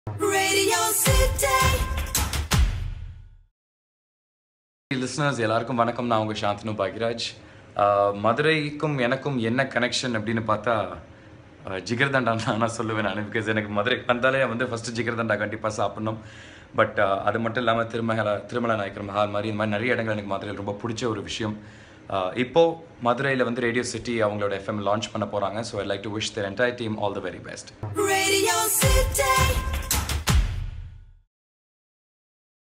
Radio City. Listeners, எல்லாருக்கும் வணக்கம். நான் உங்க சாந்தனு பாக்யராஜ். மதுரைக்கும் எனக்கும் என்ன கனெக்ஷன் அப்படின்னு பார்த்தா ஜிகர்தண்டா நான் சொல்லுவேன். நான் பிகாஸ் எனக்கு மதுரை வந்தாலே வந்து ஃபர்ஸ்ட் ஜிகர்தண்டா கண்டிப்பாக சாப்பிடணும். பட் அது மட்டும் இல்லாமல் திருமலை நாயக்கர் மஹால் மாதிரி இந்த மாதிரி நிறைய இடங்கள் எனக்கு மதுரையில் ரொம்ப பிடிச்ச ஒரு விஷயம். இப்போது மதுரையில் வந்து ரேடியோ சிட்டி அவங்களோட எஃப்எம் லான்ச் பண்ண போகிறாங்க. So I like to wish their entire team all the very best. Radio City.